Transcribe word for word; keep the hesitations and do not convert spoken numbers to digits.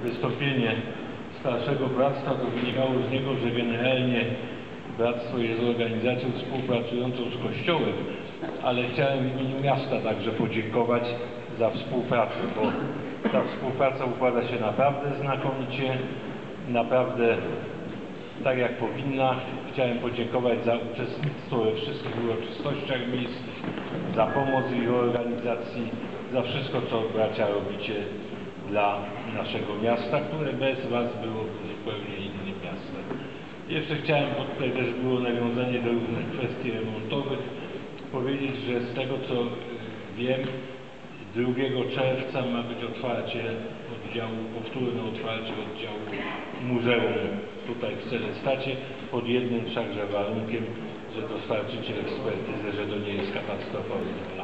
wystąpienie Starszego Bractwa, to wynikało z niego, że generalnie Bractwo jest organizacją współpracującą z Kościołem, ale chciałem w imieniu miasta także podziękować za współpracę, bo ta współpraca układa się naprawdę znakomicie, naprawdę tak jak powinna. Chciałem podziękować za uczestnictwo we wszystkich uroczystościach miejskich, za pomoc w ich organizacji, za wszystko, co bracia robicie dla naszego miasta, które bez Was byłoby zupełnie innym miastem. Jeszcze chciałem, bo tutaj też było nawiązanie do różnych kwestii remontowych, powiedzieć, że z tego co wiem, drugiego czerwca ma być otwarcie oddziału, powtórne otwarcie oddziału muzeum tutaj w Celestacie, pod jednym wszakże warunkiem, że dostarczycie ekspertyzę, że to nie jest katastrofa.